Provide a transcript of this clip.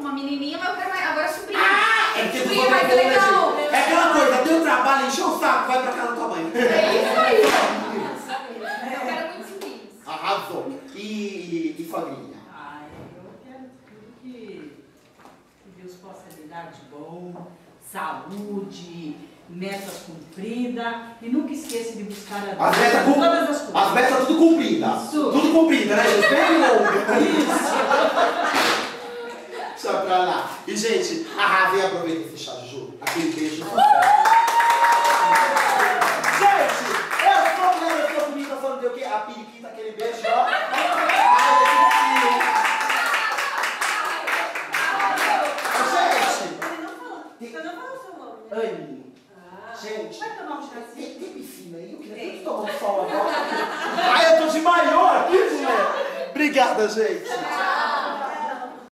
uma menininha, mas eu quero mais, agora sobrinha. Ah, é porque tu sobrinha mais legal. né? É aquela coisa, deu trabalho, encheu o saco, vai pra casa da tua mãe. É isso aí. Eu quero muitos sobrinhos. Arrasou. E família? Ah, eu quero tudo que Deus possa lhe dar de bom, saúde, metas cumpridas e nunca esqueça de buscar a Deus. Todas as coisas. As metas tudo cumpridas. Tudo cumprida, né, gente? Bem longa. Isso. Deixa pra lá. E, gente, arrasem, aproveita esse chá de Ju. Aquele beijo. Gente, eu sou mulher, eu sou bonita, só não tem o quê? A periquita, aquele beijo, ó. Anne. Gente, tem piscina aí? Eu queria tanto tomar um sol agora. Ai, eu tô de maior aqui, mulher. Obrigada, gente.